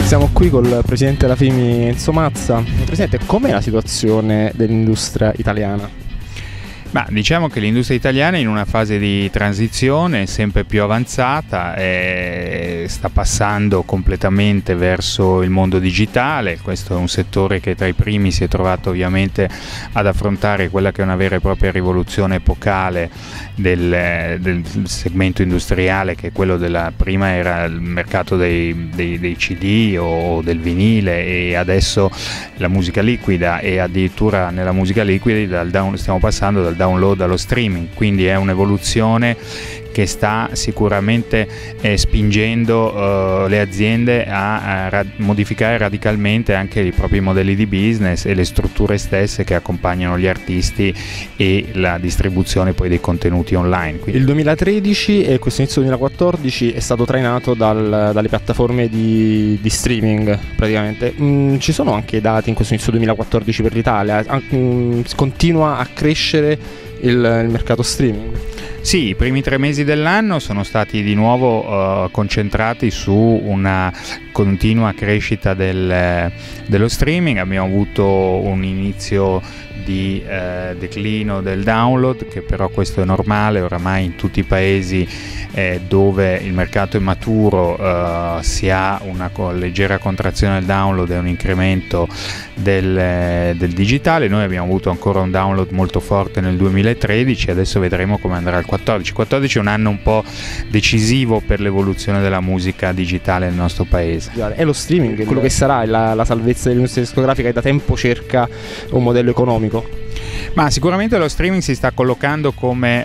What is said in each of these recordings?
Siamo qui col presidente della FIMI Enzo Mazza. Presidente, com'è la situazione dell'industria italiana? Ma diciamo che l'industria italiana è in una fase di transizione sempre più avanzata e sta passando completamente verso il mondo digitale. Questo è un settore che tra i primi si è trovato ovviamente ad affrontare quella che è una vera e propria rivoluzione epocale del segmento industriale, che è quello della prima era il mercato dei CD o del vinile, e adesso la musica liquida, e addirittura nella musica liquida stiamo passando dal download allo streaming, quindi è un'evoluzione che sta sicuramente spingendo le aziende a modificare radicalmente anche i propri modelli di business e le strutture stesse che accompagnano gli artisti e la distribuzione poi dei contenuti online. Quindi il 2013 e questo inizio 2014 è stato trainato dalle piattaforme di streaming praticamente. Ci sono anche dati in questo inizio 2014 per l'Italia? Continua a crescere il mercato streaming? Sì, i primi 3 mesi dell'anno sono stati di nuovo concentrati su una continua crescita dello streaming. Abbiamo avuto un inizio di declino del download, che però questo è normale oramai in tutti i paesi dove il mercato è maturo. Si ha una leggera contrazione del download e un incremento del digitale. Noi abbiamo avuto ancora un download molto forte nel 2013, adesso vedremo come andrà il 2014. Il 2014 è un anno un po' decisivo per l'evoluzione della musica digitale nel nostro paese. È lo streaming quello che sarà la salvezza dell'industria discografica, che da tempo cerca un modello economico? Ma sicuramente lo streaming si sta collocando come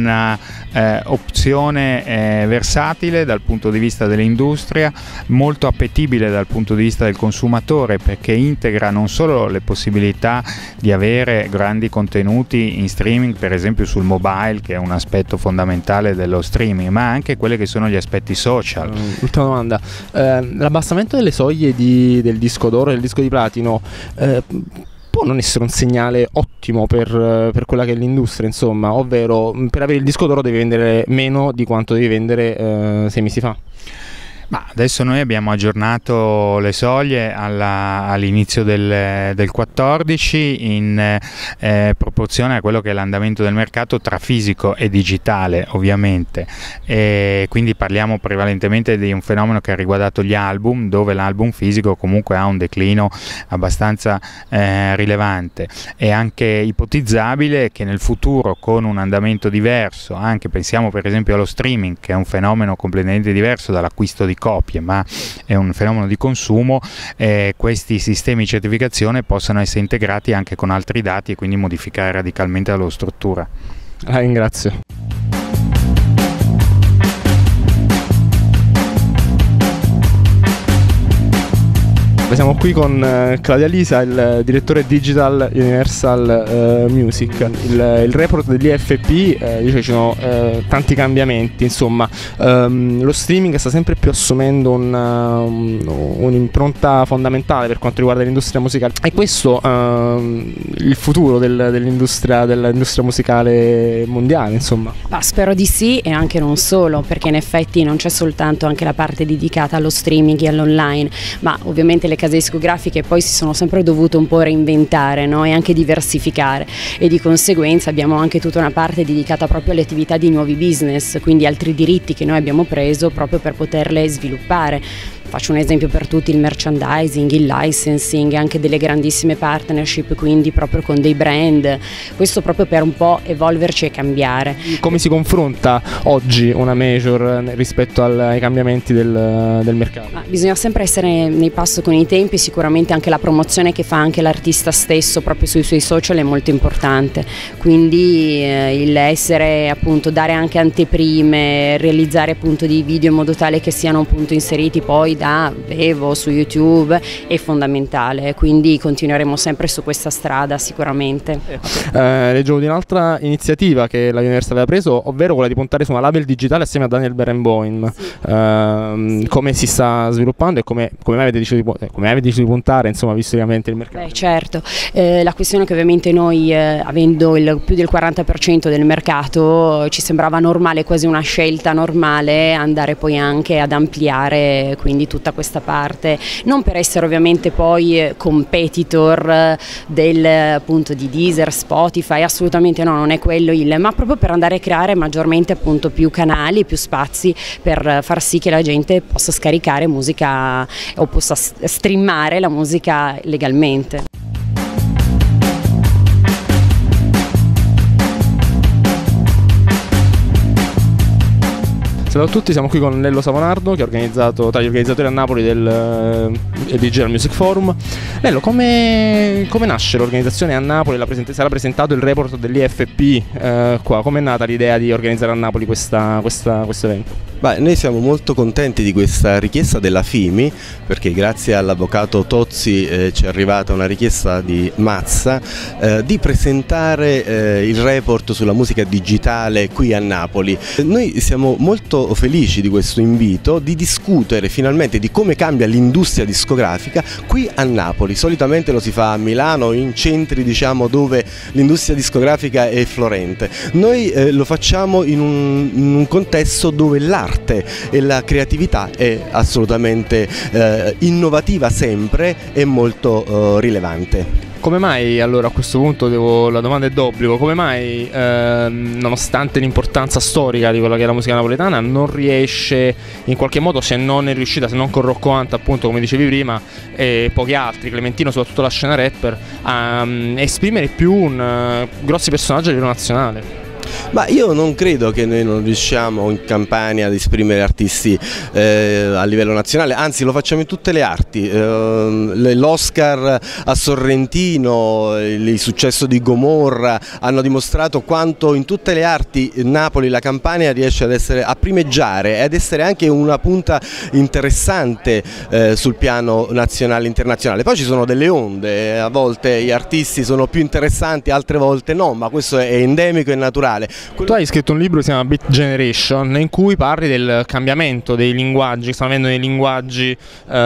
un'opzione versatile dal punto di vista dell'industria, molto appetibile dal punto di vista del consumatore, perché integra non solo le possibilità di avere grandi contenuti in streaming, per esempio sul mobile, che è un aspetto fondamentale dello streaming, ma anche quelli che sono gli aspetti social. Ultima domanda, l'abbassamento delle soglie del disco d'oro e del disco di platino può non essere un segnale ottimo per quella che è l'industria, insomma, ovvero per avere il disco d'oro devi vendere meno di quanto devi vendere 6 mesi fa? Ma adesso noi abbiamo aggiornato le soglie all'inizio del 14 in proporzione a quello che è l'andamento del mercato tra fisico e digitale, ovviamente, e quindi parliamo prevalentemente di un fenomeno che ha riguardato gli album, dove l'album fisico comunque ha un declino abbastanza rilevante. È anche ipotizzabile che nel futuro, con un andamento diverso, anche pensiamo per esempio allo streaming, che è un fenomeno completamente diverso dall'acquisto di copie, ma è un fenomeno di consumo, questi sistemi di certificazione possano essere integrati anche con altri dati e quindi modificare radicalmente la loro struttura. La ringrazio. Siamo qui con Claudia Lisa, il direttore Digital Universal Music. Il report dell'IFP dice che ci sono tanti cambiamenti, insomma. Lo streaming sta sempre più assumendo un'impronta fondamentale per quanto riguarda l'industria musicale. È questo il futuro dell'industria musicale mondiale, insomma? Ma spero di sì, e anche non solo, perché in effetti non c'è soltanto anche la parte dedicata allo streaming e all'online, ma ovviamente le case discografiche poi si sono sempre dovute un po' reinventare, no? E anche diversificare, e di conseguenza abbiamo anche tutta una parte dedicata proprio alle attività di nuovi business, quindi altri diritti che noi abbiamo preso proprio per poterle sviluppare. Faccio un esempio per tutti: il merchandising, il licensing, anche delle grandissime partnership, quindi proprio con dei brand, questo proprio per un po' evolverci e cambiare. Come si confronta oggi una major rispetto ai cambiamenti del mercato? Bisogna sempre essere nei passo con i tempi, sicuramente anche la promozione che fa anche l'artista stesso proprio sui suoi social è molto importante, quindi il essere, appunto, dare anche anteprime, realizzare appunto dei video in modo tale che siano appunto inseriti poi da Vevo su YouTube è fondamentale, quindi continueremo sempre su questa strada sicuramente. Leggevo di un'altra iniziativa che la Universal aveva preso, ovvero quella di puntare su una label digitale assieme a Daniel Barenboim. Sì. Come si sta sviluppando e come avete deciso di puntare, insomma, visto che il mercato? Certo, la questione è che ovviamente noi, avendo più del 40% del mercato, ci sembrava normale, quasi una scelta normale, andare poi anche ad ampliare quindi di tutta questa parte, non per essere ovviamente poi competitor del appunto di Deezer, Spotify, assolutamente no, non è quello ma proprio per andare a creare maggiormente appunto più canali, più spazi per far sì che la gente possa scaricare musica o possa streamare la musica legalmente. Ciao a tutti, siamo qui con Nello Savonardo, che è tra gli organizzatori a Napoli del Digital Music Forum. Nello, come nasce l'organizzazione a Napoli? Sarà presentato il report dell'IFP qua. Come è nata l'idea di organizzare a Napoli questo evento? Beh, noi siamo molto contenti di questa richiesta della FIMI, perché grazie all'avvocato Tozzi ci è arrivata una richiesta di Mazza di presentare il report sulla musica digitale qui a Napoli. Noi siamo molto felici di questo invito, di discutere finalmente di come cambia l'industria discografica qui a Napoli. Solitamente lo si fa a Milano, in centri diciamo dove l'industria discografica è fiorente. Noi lo facciamo in un contesto dove l'arte e la creatività è assolutamente innovativa sempre e molto rilevante. Come mai allora a questo punto la domanda è d'obbligo, come mai nonostante l'importanza storica di quella che è la musica napoletana non riesce in qualche modo, se non è riuscita, se non con Rocco Hunt appunto come dicevi prima e pochi altri, Clementino soprattutto la scena rapper, a esprimere più grossi personaggi a livello nazionale? Ma io non credo che noi non riusciamo in Campania ad esprimere artisti a livello nazionale, anzi lo facciamo in tutte le arti. L'Oscar a Sorrentino, il successo di Gomorra hanno dimostrato quanto in tutte le arti Napoli, la Campania riesce a primeggiare e ad essere anche una punta interessante sul piano nazionale e internazionale. Poi ci sono delle onde, a volte gli artisti sono più interessanti, altre volte no, ma questo è endemico e naturale. Tu hai scritto un libro che si chiama Beat Generation, in cui parli del cambiamento dei linguaggi, che stanno avendo dei linguaggi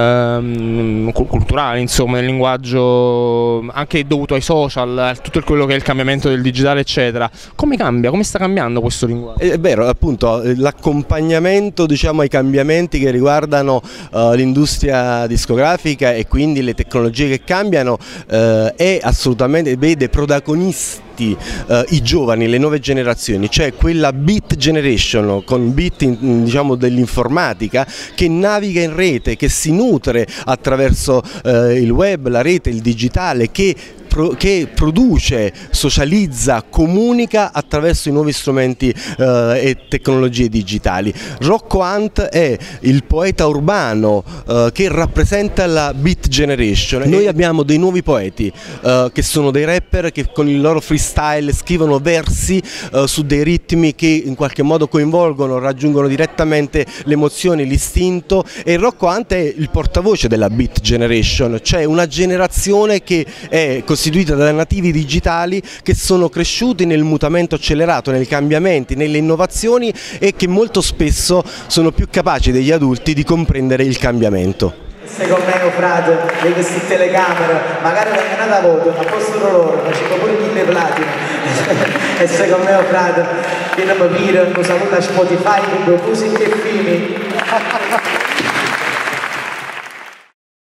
culturali, insomma, del linguaggio anche dovuto ai social, a tutto quello che è il cambiamento del digitale, eccetera. Come cambia? Come sta cambiando questo linguaggio? È vero, appunto, l'accompagnamento diciamo ai cambiamenti che riguardano l'industria discografica e quindi le tecnologie che cambiano è assolutamente, vede protagonisti i giovani, le nuove generazioni, cioè quella beat generation con beat diciamo dell'informatica che naviga in rete, che si nutre attraverso il web, la rete, il digitale, che produce, socializza, comunica attraverso i nuovi strumenti e tecnologie digitali. Rocco Hunt è il poeta urbano che rappresenta la beat generation. Noi abbiamo dei nuovi poeti che sono dei rapper che con il loro freestyle scrivono versi su dei ritmi che in qualche modo coinvolgono, raggiungono direttamente le emozioni, l'istinto, e Rocco Hunt è il portavoce della beat generation, cioè una generazione che è costituita da nativi digitali che sono cresciuti nel mutamento accelerato, nei cambiamenti, nelle innovazioni e che molto spesso sono più capaci degli adulti di comprendere il cambiamento. Secondo me frate, di queste telecamere, magari vengono da voto, ma possono loro, facciamo pure 1000 platino. E secondo me frate, io non mi piro, non saluta Spotify, con musica e film.